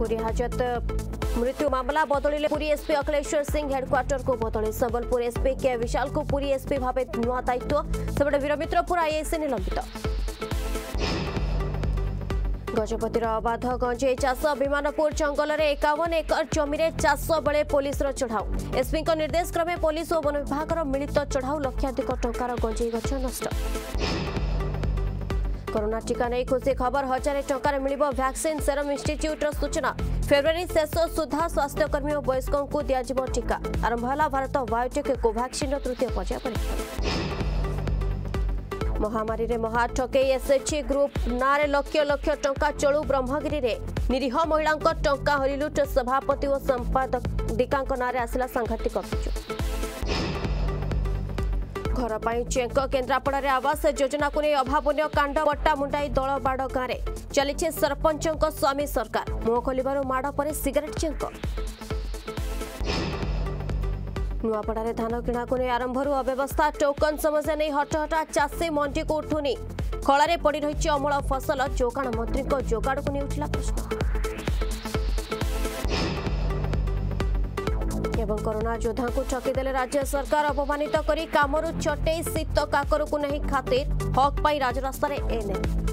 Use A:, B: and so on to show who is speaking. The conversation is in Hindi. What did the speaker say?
A: पुरी हाजत मृत्यु मामला बदलिले पुरी एसपी अखिलेश्वर सिंह हेडक्वार्टर को बदले संबलपुर एसपी के विशाल को पुरी एसपी भाव नुआ दायित्व सेपटे वीरमित्रपुर आईएएस निलंबित। गजपतिर अबाध गंजेई चाष विमानपुर जंगल में 51 एकर जमी चाष बेले पुलिस चढ़ाऊ एसपी निर्देश क्रमे पुलिस और वन विभाग मिलित चढ़ाऊ लक्षाधिक टंकार गंजेई गछ नष्ट। कोरोना टीका नहीं खुशी खबर 1000 टंकार मिलिबो वैक्सीन सेरम इंस्टीट्यूट सूचना फेब्रुआरी शेष सुधा स्वास्थ्यकर्मी और वयस्कों को दियाजिबो टीका आरंभ होला भारत बायोटेक कोवैक्सीन तृतीय पर्याय परीक्षा। महामारी रे महा ठकई एसएचजी ग्रुप नारे लक्ष लक्ष टंका चलू ब्रह्मगिरी रे निरीह महिला टंका हरिलुट सभापति और संपादिका नारे आसला सांघातिक अभियोग। घर पर चेक केन्द्रापड़ा आवास योजना को नहीं अभावन कांड बट्टा मुंडाई दल बाड़ गांव चली सरपंच स्वामी सरकार मुह खोल माड़ पर सिगरेट चेक। नुआपड़ा धान किणा को नहीं आरंभ अव्यवस्था टोकन समस्या नहीं हटहटा चाषी मंडी को उठुनी खल पड़ रही अमूल फसल जोगाण मंत्री जोगाड़ को नहीं उठला प्रश्न। एवं कोरोना योद्धा को ठकीदेले राज्य सरकार अपमानित करी कामरू छटे शीत काकर को नहीं खातिर हक पाई राजरास्तार एएनएम।